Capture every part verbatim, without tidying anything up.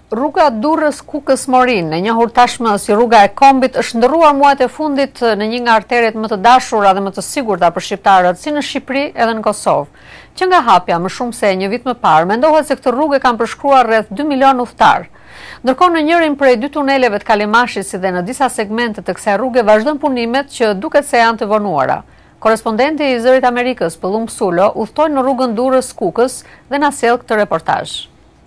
Rruga Durrës Kukës Morin, e njohur tashmë si rruga e Kombit, është ndërruar muajt e fundit në një nga arteret më të dashura dhe më të sigurta për shqiptarët si në Shqipëri edhe në Kosovë. Që nga hapja më shumë se një vit më parë, mendohet se këtë rrugë kanë përshkruar rreth dy milion udhëtar. Ndërkohë në njërin prej dy tuneleve të Kalimashit si dhe në disa segmente të kësaj rruge vazhdojnë punimet që duket se janë të vonuara. Korespondenti i Zërit Amerikës, Pëllum Sulo, udhtoi në rrugën Durrës Kukës dhe na sjell këtë reportazh.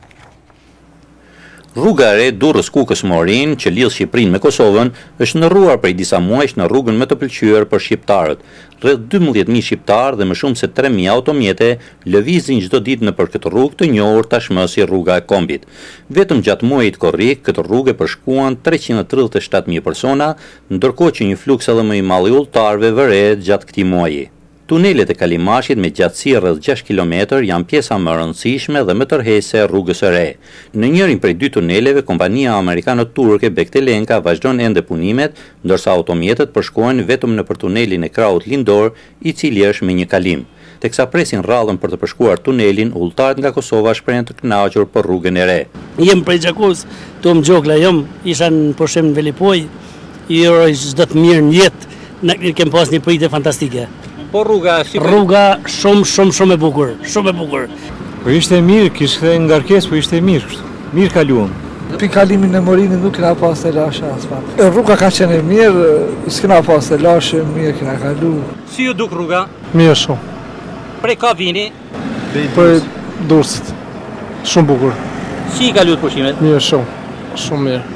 Rruga e re Durrës Kukës Morin, që lidh Shqipërinë me Kosovën, është ndërruar prej disa muajsh në rrugën më të pëlqyer për shqiptarët. Rreth dymbëdhjetë mijë shqiptarë dhe më shumë se tre mijë automjete lëvizin çdo ditë nëpër këtë rrugë të njohur tashmë si rruga e Kombit. Vetëm gjatë muajit korrik, këtë rrugë përshkuan treqind e tridhjetë e shtatë mijë persona, ndërkohë që një fluks edhe më i madh i udhëtarëve vërehet gjatë këtij muaji. Tunelet e Kalimashit me gjatësi rreth gjashtë kilometër janë pjesa më e rëndësishme dhe më tërheqëse e rrugës së re. Në njërin prej dy tuneleve, kompania amerikano-turke Bektelenka vazhdon ende punimet, ndërsa automjetet përshkojnë vetëm nëpër tunelin e krahut lindor, i cili është me një kalim. Teksa presin rrallën për të përshkuar tunelin, udhëtarët nga Kosova shprehen të kënaqur për rrugën e re. Jem prej Gjakus, Tom Gjokla jam, isha në pushim në Velipoj, i uroj çdo të mirë në jetë, ne kem pas një pritje fantastike. Po rruga si rruga shumë shumë shumë e bukur, shumë e bukur. Po ishte mirë, kishte ngarkesë, po ishte mirë kështu. Mirë kaluam. Për kalimin e Morinit nuk kena pas të lashë asfalt. Rruga ka qenë mirë, s'kena pas të lashë, mirë kena kalu. Si ju duk rruga? Mirë shumë. Prej ka vini? Prej Durrësit. Shumë bukur. Si i kaluat pushimet? Mirë shumë, shumë mirë.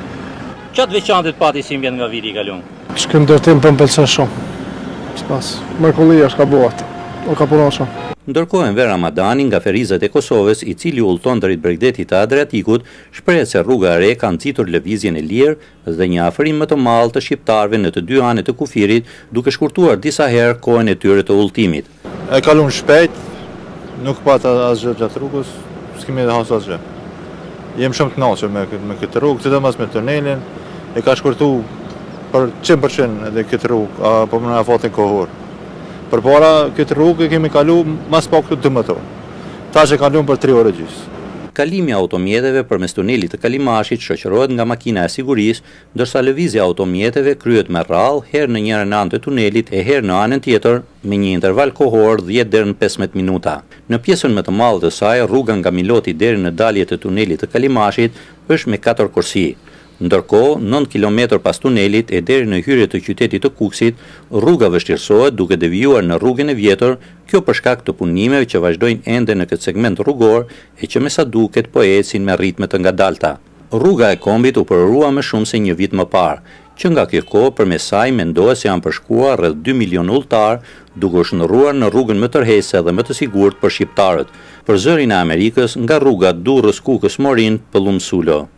Çfarë veçantë pati si vjen nga viti i kaluar? Shkëndërtim për m'pëlqen shumë. Spas, mrekullia është ka buat, o ka punon shumë. Ndërkohë Enver Ramadani nga Ferizat e Kosovës, i cili udhëton drejt Bregdetit të Adriatikut, shprehet se rruga e re ka nxitur lëvizjen e lirë dhe një afërim më të madh të shqiptarëve në të dy anët të kufirit, duke shkurtuar disa herë kohën e tyre të udhëtimit. E kalon shpejt, nuk pata asgjë gjatë rrugës, s'kemi dhe hasë asgjë. Jem shumë të kënaqur me, me këtë rrugë, sidomos me tunelin, e ka shkurtuar për njëqind përqind edhe këtë rrugë, po më në afatin kohor. Për para këtë rrugë kemi kalu mas pak të dëmë tonë. Ta që kaluam për tre orë gjysmë. Kalimi i automjeteve përmes tunelit të Kalimashit shoqërohet nga makina e sigurisë, ndërsa lëvizja e automjeteve kryhet me rrallë, herë në njërin anë të tunelit e herë në anën tjetër, me një interval kohor dhjetë deri në pesëmbëdhjetë minuta. Në pjesën më të madhe të saj, rruga nga Miloti deri në daljet e tunelit të Kalimashit është me katër kursi. Ndërkohë, nëntë kilometër pas tunelit e deri në hyrje të qytetit të Kukësit, rruga vështirësohet duke devijuar në rrugën e vjetër, kjo për shkak të punimeve që vazhdojnë ende në këtë segment rrugor e që me sa duket po ecin me ritme të ngadalta. Rruga e Kombit u përrua më shumë se një vit më parë, që nga kjo kohë përmes saj mendohet se janë përshkuar rreth dy milion udhëtar, duke u shndërruar në rrugën më tërheqëse dhe më të sigurt për shqiptarët. Për Zërin e Amerikës, nga rruga Durrës Kukës Morin, Pëllum Sulo.